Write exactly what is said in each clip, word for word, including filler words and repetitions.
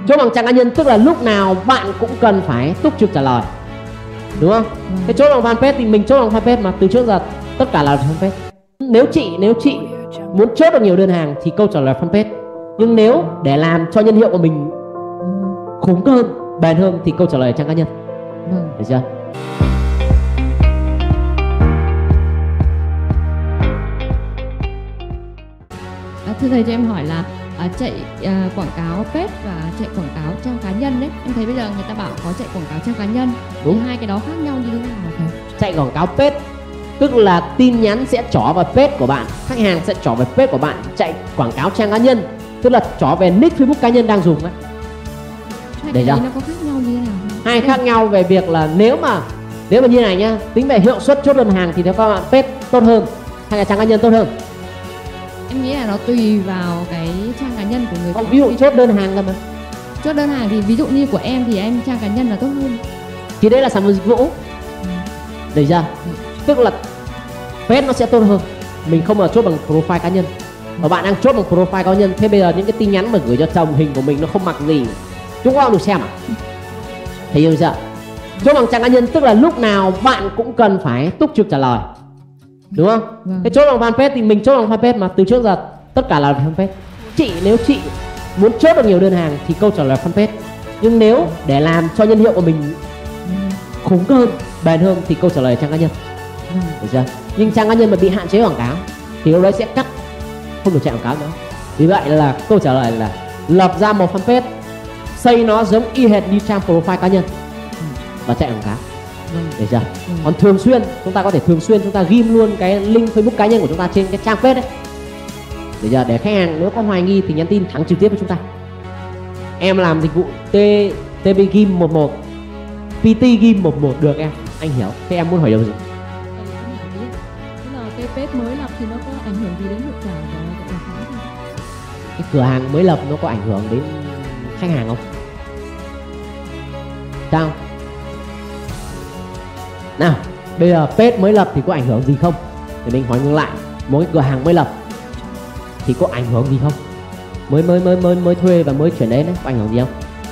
Chốt bằng trang cá nhân tức là lúc nào bạn cũng cần phải túc trực trả lời, đúng không? Ừ. Cái chốt bằng fanpage thì mình chốt bằng fanpage mà từ trước giờ tất cả là fanpage. Nếu chị nếu chị muốn chốt được nhiều đơn hàng thì câu trả lời fanpage. Nhưng nếu để làm cho nhân hiệu của mình khủng hơn, bền hơn thì câu trả lời là trang cá nhân. Ừ. Được chưa? À, thưa thầy cho em hỏi là à, chạy à, quảng cáo page và chạy quảng cáo trang cá nhân đấy, em thấy bây giờ người ta bảo có chạy quảng cáo trang cá nhân. Đúng. Thì hai cái đó khác nhau như thế nào thầy? Chạy quảng cáo page tức là tin nhắn sẽ trỏ vào page của bạn, khách hàng sẽ trỏ về page của bạn. Chạy quảng cáo trang cá nhân tức là trỏ về nick Facebook cá nhân đang dùng đấy. Hai cái đấy nó có khác nhau như thế nào? Hai khác nhau về việc là nếu mà nếu mà như này nhá, tính về hiệu suất chốt đơn hàng thì theo các bạn page tốt hơn hay là trang cá nhân tốt hơn? Em nghĩ là nó tùy vào cái trang cá nhân của người. Còn ví dụ chốt đơn hàng cơ mà. Chốt đơn hàng thì ví dụ như của em thì em trang cá nhân là tốt hơn. Thì đấy là sản phẩm dịch vụ. Ừ. Được chưa? Ừ. Tức là page nó sẽ tốt hơn. Mình không mà chốt bằng profile cá nhân. Và bạn đang chốt bằng profile cá nhân. Thế bây giờ những cái tin nhắn mà gửi cho chồng hình của mình nó không mặc gì, chúng con được xem à? Thấy hiểu chưa? Chốt bằng trang cá nhân tức là lúc nào bạn cũng cần phải túc trực trả lời, đúng không? Vâng. Cái chốt bằng fanpage thì mình chốt bằng fanpage mà từ trước giờ tất cả là fanpage. Chị nếu chị muốn chốt được nhiều đơn hàng thì câu trả lời fanpage. Nhưng nếu để làm cho nhân hiệu của mình khủng hơn, bền hơn thì câu trả lời là trang cá nhân. Được chưa? Nhưng trang cá nhân mà bị hạn chế quảng cáo thì lúc đấy sẽ cắt, không được chạy quảng cáo nữa. Vì vậy là câu trả lời là lập ra một fanpage, xây nó giống y hệt như trang profile cá nhân và chạy quảng cáo. Được chưa? Ừ. Còn thường xuyên chúng ta có thể thường xuyên chúng ta ghim luôn cái link Facebook cá nhân của chúng ta trên cái trang page đấy. Được chưa? Để khách hàng nếu có hoài nghi thì nhắn tin thẳng trực tiếp với chúng ta. Em làm dịch vụ T TP ghim một một, pê tê ghim một một được em, anh hiểu. Thế em muốn hỏi điều gì? Tức là cái page mới lập thì nó có ảnh hưởng gì đến hiệu quả của quảng cáo không? Cái cửa hàng mới lập nó có ảnh hưởng đến khách hàng không? Sao? Nào, bây giờ page mới lập thì có ảnh hưởng gì không? Thì mình hỏi ngược lại, mỗi cửa hàng mới lập thì có ảnh hưởng gì không? Mới mới mới mới mới thuê và mới chuyển đến đấy, có ảnh hưởng gì không?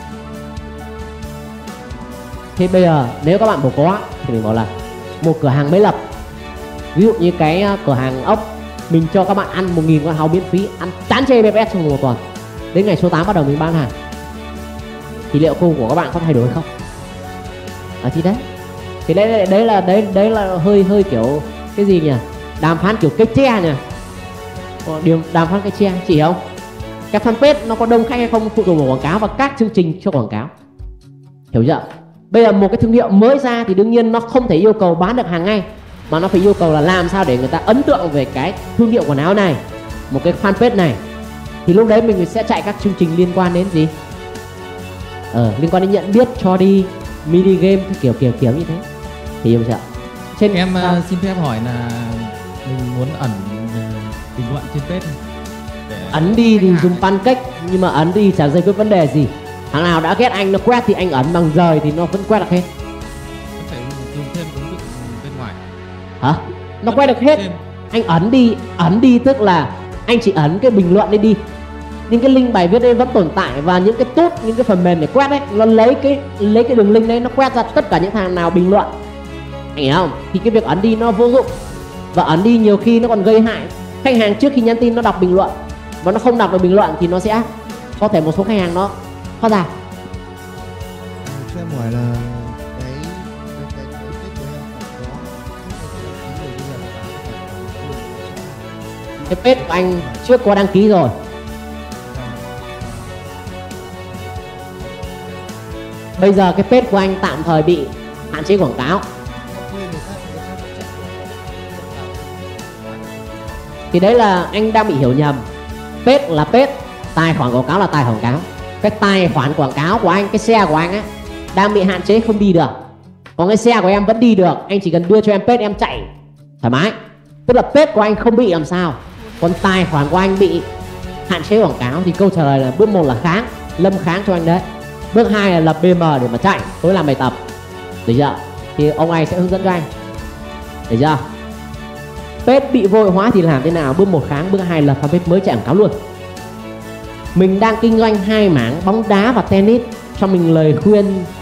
Thế bây giờ nếu các bạn bảo có thì mình bảo là một cửa hàng mới lập, ví dụ như cái cửa hàng ốc, mình cho các bạn ăn một nghìn con hàu miễn phí, ăn chán chê bê ép trong một tuần, đến ngày số tám bắt đầu mình bán hàng thì liệu cô của các bạn có thay đổi không? À thì đấy, thì đấy đấy là đấy đấy là hơi hơi kiểu cái gì nhỉ, đàm phán kiểu cây tre nhỉ, điều đàm phán cây tre, chị hiểu không? Cái fanpage nó có đông khách hay không phụ thuộc vào quảng cáo và các chương trình cho quảng cáo, hiểu chưa? Bây giờ một cái thương hiệu mới ra thì đương nhiên nó không thể yêu cầu bán được hàng ngay, mà nó phải yêu cầu là làm sao để người ta ấn tượng về cái thương hiệu quần áo này, một cái fanpage này, thì lúc đấy mình sẽ chạy các chương trình liên quan đến gì, ờ, liên quan đến nhận biết, cho đi, mini game, kiểu kiểu kiểu như thế, thì hiểu chưa? Trên em uh, xin phép hỏi là mình muốn ẩn uh, bình luận trên page này. Ấn đi thì dùng pancake, nhưng mà ấn đi chả giải quyết vấn đề gì. Thằng nào đã ghét anh nó quét thì anh ấn bằng rời thì nó vẫn quét được hết. Phải dùng thêm ứng dụng bên ngoài. Hả? Nó quét được hết. Anh ấn đi, ấn đi tức là anh chỉ ấn cái bình luận đi đi. Nhưng cái link bài viết đấy vẫn tồn tại, và những cái tút, những cái phần mềm để quét đấy, nó lấy cái lấy cái đường link đấy nó quét ra tất cả những thằng nào bình luận. Anh hiểu không? Thì cái việc ấn đi nó vô dụng. Và ấn đi nhiều khi nó còn gây hại. Khách hàng trước khi nhắn tin nó đọc bình luận và nó không đọc được bình luận thì nó sẽ có thể một số khách hàng nó thoát ra. Cho em hỏi là cái cái cái cái của em có cái page của anh trước có đăng ký rồi. Bây giờ cái page của anh tạm thời bị hạn chế quảng cáo. Thì đấy là anh đang bị hiểu nhầm. Page là page, tài khoản quảng cáo là tài quảng cáo. Cái tài khoản quảng cáo của anh, cái xe của anh á, đang bị hạn chế không đi được. Còn cái xe của em vẫn đi được. Anh chỉ cần đưa cho em page em chạy thoải mái. Tức là page của anh không bị làm sao. Còn tài khoản của anh bị hạn chế quảng cáo thì câu trả lời là bước một là kháng, Lâm kháng cho anh đấy. Bước hai là lập bê em để mà chạy, tối làm bài tập. Được chưa? Thì ông ấy sẽ hướng dẫn cho anh. Được chưa? Page bị vô hiệu hóa thì làm thế nào? Bước một kháng, bước hai lập fanpage mới chạy quảng cáo luôn. mình đang kinh doanh hai mảng bóng đá và tennis, cho mình lời khuyên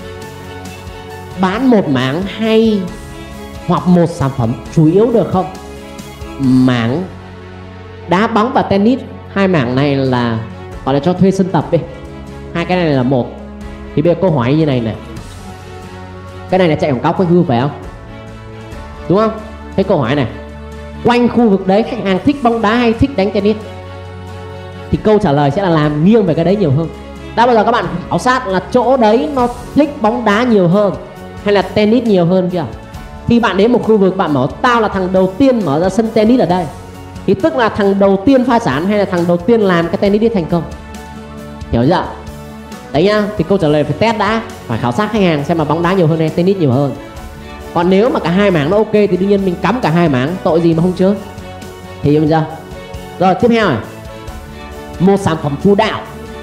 bán một mảng hay hoặc một sản phẩm chủ yếu được không? Mảng đá bóng và tennis, hai mảng này là gọi là cho thuê sân tập đi, hai cái này là một. Thì bây giờ câu hỏi như này này, cái này là chạy quảng cáo quanh khu phải không, đúng không? Cái câu hỏi này, quanh khu vực đấy khách hàng thích bóng đá hay thích đánh tennis, thì câu trả lời sẽ là làm nghiêng về cái đấy nhiều hơn. Đã bao giờ các bạn khảo sát là chỗ đấy nó thích bóng đá nhiều hơn hay là tennis nhiều hơn chưa? Khi bạn đến một khu vực bạn bảo tao là thằng đầu tiên mở ra sân tennis ở đây, thì tức là thằng đầu tiên phá sản hay là thằng đầu tiên làm cái tennis đi thành công, hiểu chưa? Đấy nhá, thì câu trả lời phải test đã, phải khảo sát khách hàng xem mà bóng đá nhiều hơn hay tennis nhiều hơn. Còn nếu mà cả hai mảng nó ok thì đương nhiên mình cắm cả hai mảng, tội gì mà không chơi. Thì hiểu chưa? Rồi tiếp theo này, một sản phẩm chủ đạo.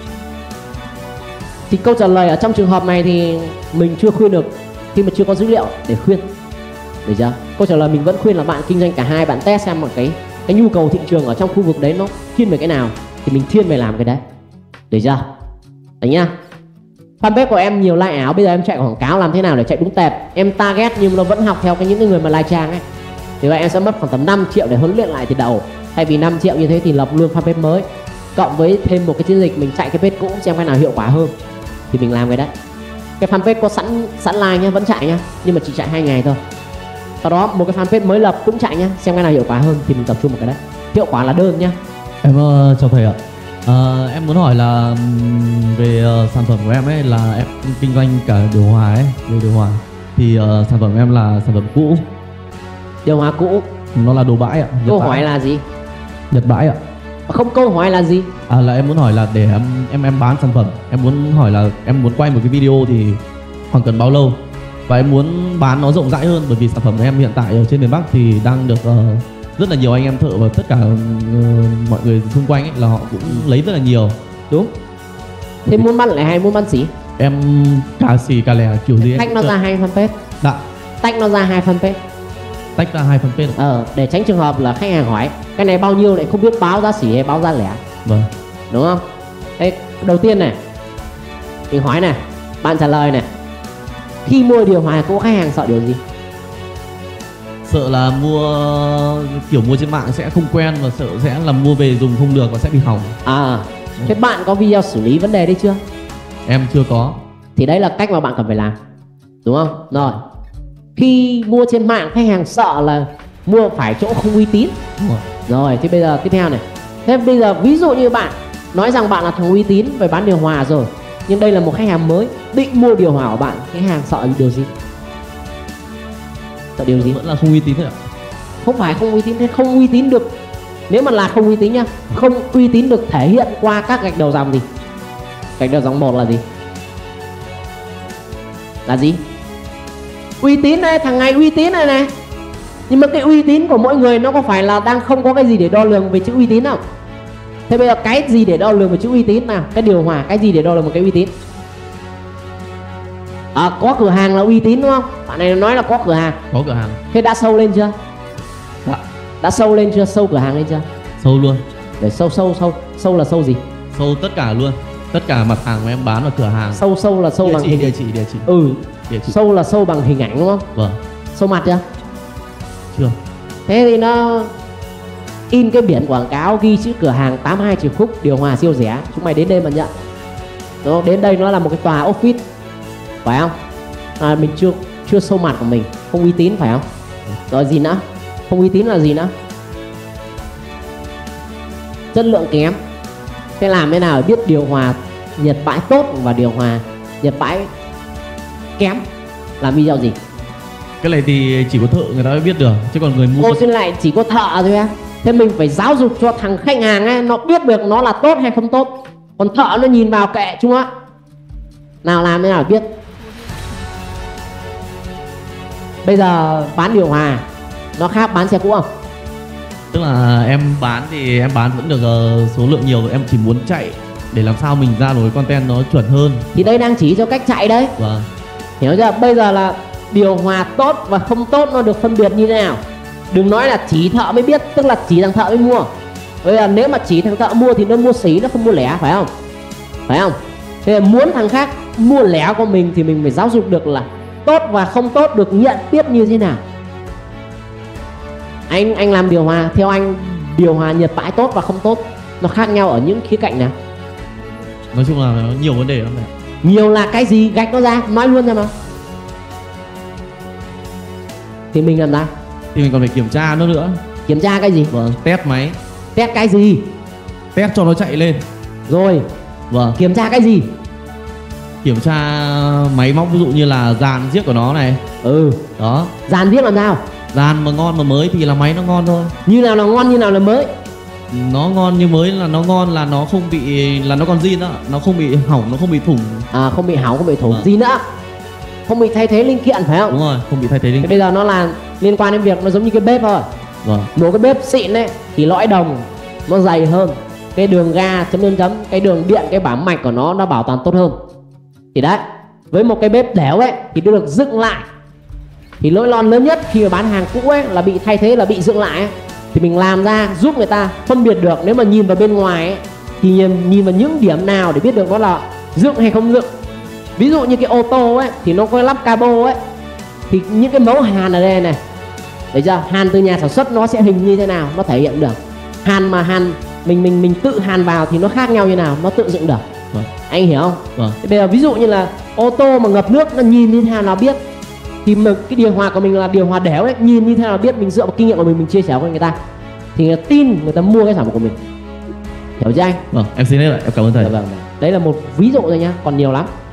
Thì câu trả lời ở trong trường hợp này thì mình chưa khuyên được khi mà chưa có dữ liệu để khuyên, được chưa? Câu trả lời mình vẫn khuyên là bạn kinh doanh cả hai, bạn test xem một cái cái nhu cầu thị trường ở trong khu vực đấy nó thiên về cái nào thì mình thiên về làm cái đấy, được chưa? Đấy nhá. Fanpage của em nhiều like ảo, bây giờ em chạy quảng cáo làm thế nào để chạy đúng tệp? Em target nhưng nó vẫn học theo cái những cái người mà like trang ấy. Thì vậy em sẽ mất khoảng tầm năm triệu để huấn luyện lại từ đầu. Thay vì năm triệu như thế thì lập luôn fanpage mới, cộng với thêm một cái chiến dịch mình chạy cái page cũ xem cái nào hiệu quả hơn thì mình làm cái đấy. Cái fanpage có sẵn sẵn like nhá, vẫn chạy nhá, nhưng mà chỉ chạy hai ngày thôi. Sau đó một cái fanpage mới lập cũng chạy nhá, xem cái nào hiệu quả hơn thì mình tập trung vào cái đấy. Hiệu quả là đơn nhá. Em uh, chào thầy ạ. Uh, em muốn hỏi là um, về uh, sản phẩm của em ấy là em kinh doanh cả điều hòa ấy, về điều hòa thì uh, sản phẩm của em là sản phẩm cũ. Điều hòa cũ. Nó là đồ bãi ạ. Nhật Câu bãi. hỏi là gì? Nhật bãi ạ. Không, câu hỏi là gì? À là em muốn hỏi là để em em em bán sản phẩm, em muốn hỏi là em muốn quay một cái video thì khoảng cần bao lâu, và em muốn bán nó rộng rãi hơn, bởi vì sản phẩm của em hiện tại ở trên miền Bắc thì đang được uh, rất là nhiều anh em thợ và tất cả uh, mọi người xung quanh ấy là họ cũng lấy rất là nhiều. Đúng. Thế muốn bán lẻ hay muốn bán xỉ? Em cả xỉ cả lẻ kiểu gì tách em nó ra hai fanpage. Dạ. Tách nó ra hai fanpage. Tách ra hai fanpage. Ờ, để tránh trường hợp là khách hàng hỏi cái này bao nhiêu lại không biết báo giá xỉ hay báo giá lẻ. Vâng. Đúng không? Thế đầu tiên này, mình hỏi này, bạn trả lời này. Khi mua điều hòa cũ khách hàng sợ điều gì? Sợ là mua kiểu mua trên mạng sẽ không quen, và sợ sẽ là mua về dùng không được và sẽ bị hỏng. À, thế bạn có video xử lý vấn đề đấy chưa? Em chưa có. Thì đấy là cách mà bạn cần phải làm, đúng không? Rồi, khi mua trên mạng khách hàng sợ là mua phải chỗ không uy tín. Rồi. Rồi, thì bây giờ tiếp theo này. Thế bây giờ ví dụ như bạn nói rằng bạn là thằng uy tín về bán điều hòa rồi, nhưng đây là một khách hàng mới định mua điều hòa của bạn, khách hàng sợ điều gì? Sợ điều gì? Vẫn là không uy tín thôi ạ. Không phải không uy tín, thế không uy tín được. Nếu mà là không uy tín nhá, không uy tín được thể hiện qua các gạch đầu dòng gì? Gạch đầu dòng một là gì? Là gì? Uy tín đây, thằng này uy tín này này. Nhưng mà cái uy tín của mỗi người nó có phải là đang không có cái gì để đo lường về chữ uy tín không? Thế bây giờ cái gì để đo lường về chữ uy tín nào? Cái điều hòa, cái gì để đo lường một cái uy tín? À, có cửa hàng là uy tín đúng không? Bạn này nói là có cửa hàng. Có cửa hàng. Thế đã sâu lên chưa? Dạ. Đã sâu lên chưa? Sâu cửa hàng lên chưa? Sâu luôn. Để sâu sâu sâu Sâu là sâu gì? Sâu tất cả luôn. Tất cả mặt hàng mà em bán ở cửa hàng. Sâu sâu là sâu địa bằng chỉ, hình. địa chỉ địa chỉ. Ừ. Địa chỉ. Sâu là sâu bằng hình ảnh đúng không? Vâng. Sâu mặt chưa? Chưa. Thế thì nó in cái biển quảng cáo ghi chữ cửa hàng tám mươi hai Triều Khúc, điều hòa siêu rẻ, chúng mày đến đây mà nhận. Đúng không? Đến đây nó là một cái tòa office, phải không? À, mình chưa chưa sâu mặt của mình, không uy tín phải không? Rồi gì nữa? Không uy tín là gì nữa? Chất lượng kém. Thế làm thế nào để biết điều hòa Nhật bãi tốt và điều hòa Nhật bãi kém? Làm video gì? Cái này thì chỉ có thợ người ta mới biết được, chứ còn người mua. Ô xin lại chỉ có thợ thôi á. Thế mình phải giáo dục cho thằng khách hàng ấy, nó biết được nó là tốt hay không tốt. Còn thợ nó nhìn vào kệ chúng á. Nào làm thế nào để biết. Bây giờ bán điều hòa nó khác bán xe cũ không? Tức là em bán thì em bán vẫn được uh, số lượng nhiều, em chỉ muốn chạy để làm sao mình ra được cái content nó chuẩn hơn. Thì đây đang chỉ cho cách chạy đấy. Vâng. Hiểu chưa? Bây giờ là điều hòa tốt và không tốt nó được phân biệt như thế nào. Đừng nói là chỉ thợ mới biết, tức là chỉ thằng thợ mới mua. Bây giờ nếu mà chỉ thằng thợ mua thì nó mua xỉ, nó không mua lẻ, phải không? Phải không? Thế là muốn thằng khác mua lẻ của mình thì mình phải giáo dục được là tốt và không tốt được nhận biết như thế nào. Anh anh làm điều hòa, theo anh điều hòa nhiệt bãi tốt và không tốt nó khác nhau ở những khía cạnh nào? Nói chung là nó nhiều vấn đề lắm mẹ. Nhiều là cái gì? Gạch nó ra, nói luôn ra mà. Thì mình làm sao? Thì mình còn phải kiểm tra nó nữa. Kiểm tra cái gì? Vâng, test máy. Test cái gì? Test cho nó chạy lên. Rồi. Vâng. Kiểm tra cái gì? Kiểm tra máy móc, ví dụ như là dàn giết của nó này. Ừ. Đó. Dàn viết làm sao? Dàn mà ngon mà mới thì là máy nó ngon thôi. Như nào là ngon, như nào là mới? Nó ngon như mới là nó ngon là nó không bị, là nó còn zin đó, nó không bị hỏng, nó không bị thủng. À, không bị hỏng, không bị thủng. Vâng. Gì nữa? Không bị thay thế linh kiện, phải không? Đúng rồi, không bị thay thế linh Thế kiện. bây giờ nó là liên quan đến việc nó giống như cái bếp thôi. Vâng. Một cái bếp xịn ấy thì lõi đồng nó dày hơn, cái đường ga chấm chấm chấm, cái đường điện, cái bám mạch của nó nó bảo toàn tốt hơn. Thì đấy, với một cái bếp đẻo ấy thì nó được dựng lại. Thì lỗi lon lớn nhất khi mà bán hàng cũ ấy là bị thay thế, là bị dựng lại ấy. Thì mình làm ra giúp người ta phân biệt được, nếu mà nhìn vào bên ngoài ấy, thì nhìn, nhìn vào những điểm nào để biết được nó là dựng hay không dựng. Ví dụ như cái ô tô ấy thì nó có lắp cabo ấy, thì những cái mẫu hàn ở đây này, thấy chưa? Hàn từ nhà sản xuất nó sẽ hình như thế nào, nó thể hiện được. Hàn mà hàn mình mình mình tự hàn vào thì nó khác nhau như nào, nó tự dựng được. Vâng. Anh hiểu không? Vâng. Thế bây giờ ví dụ như là ô tô mà ngập nước, nó nhìn như thế nào nào biết. Thì mà cái điều hòa của mình là điều hòa đẻo đấy, nhìn như thế nào biết, mình dựa vào kinh nghiệm của mình mình chia sẻ với người ta thì người ta tin, người ta mua cái sản phẩm của mình. Hiểu chưa anh? Vâng, em xin hết lại, em cảm ơn thầy. Dạ vâng. Đấy là một ví dụ thôi nhá, còn nhiều lắm.